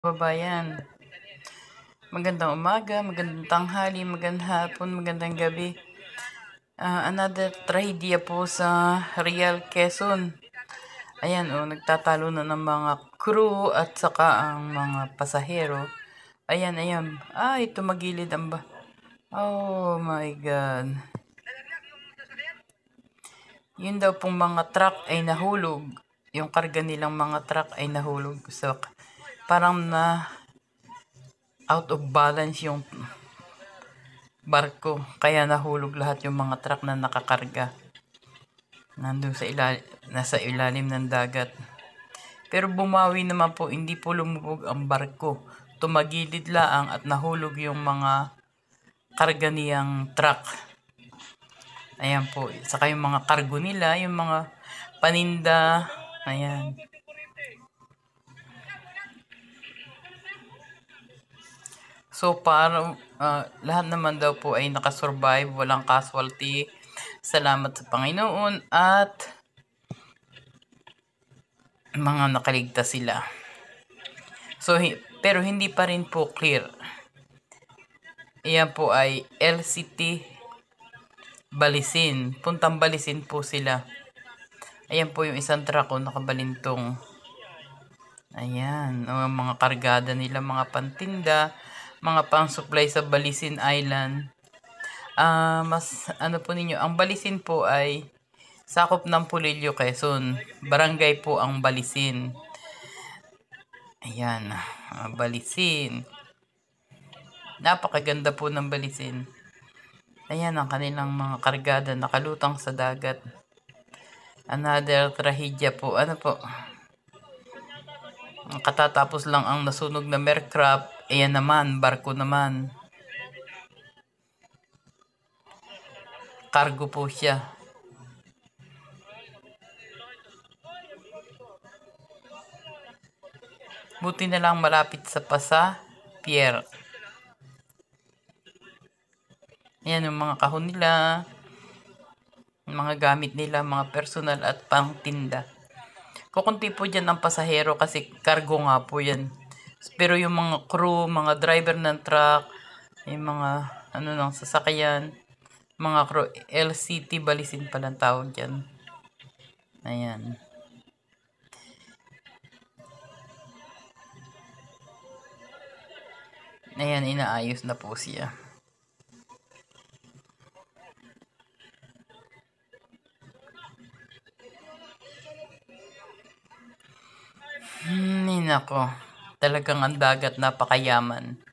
Kababayan, magandang umaga, magandang tanghali, magandang hapon, magandang gabi. Another trahedya po sa Real Quezon. Ayan, nagtatalo na ng mga crew at saka ang mga pasahero. Ayan. Tumagilid ang ba? Oh my God. Yun daw pong mga truck ay nahulog. Yung karga nilang mga truck ay nahulog. So, parang na out of balance yung barko. Kaya nahulog lahat yung mga truck na nakakarga. Nandun nasa ilalim ng dagat. Pero bumawi naman po, hindi po lumubog ang barko. Tumagilid laang at nahulog yung mga karga niyang truck. Ayan po. Saka yung mga kargo nila, yung mga paninda. Ayan. So, lahat naman daw po ay nakasurvive, walang casualty. Salamat sa Panginoon at mga nakaligtas sila. So, pero hindi pa rin po clear. Iyan po ay LCT Balisin. Puntang Balisin po sila. Ayan po yung isang truck nakabalintong. Ayan, mga kargada nila, mga pantinda, mga pang-supply sa Balisin Island. Po ninyo, ang Balisin po ay sakop ng Pulilio, Quezon. Barangay po ang Balisin. Ayan, Balisin. Napakaganda po ng Balisin. Ayan ang kanilang mga kargada nakalutang sa dagat. Another trahedya po. Katatapos lang ang nasunog na aircraft. Ayan naman, barko naman. Cargo po siya. Buti na lang malapit sa Pasa, Pierre. Ayan yung mga kahon nila, mga gamit nila, mga personal at pangtinda. Kukunti po dyan ang pasahero kasi cargo nga po yan. Pero yung mga crew, mga driver ng truck, yung mga ng sasakyan, mga crew, LCT Balisin palang tawag dyan. Ayan. Ayan, inaayos na po siya. Nako, talagang ang dagat napakayaman.